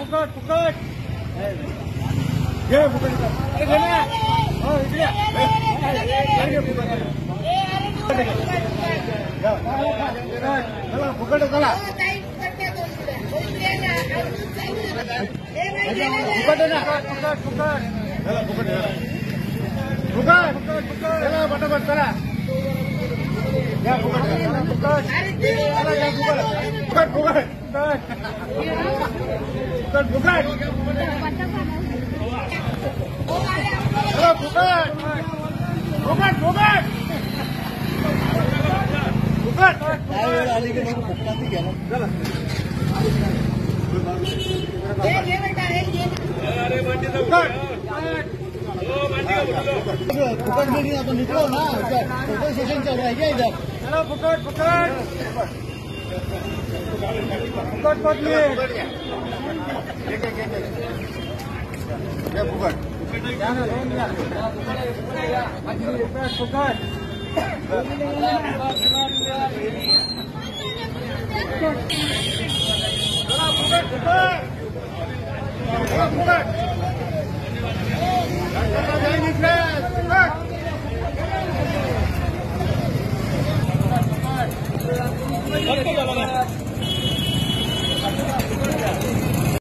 फुकट फुकट घे फुकट अरे घे ना हो इकडे चला फुकट चला फुकट ना फुकट फुकट चला फुकट फुकट चला पटापट चला या फुकट चला फुकट चला या फुकट फुकट फुकट फुकट फुकट चला फुकट फुकट फुकट फुकट आली की मग फुकटात घ्या ना चला अरे मांडी फुकट फुकट में नहीं अपन निकलो ना फोटो सेशन चल रहा है क्या इधर चलो फुकट फुकट फुकट पकड़िए फुकट फुकट फुकट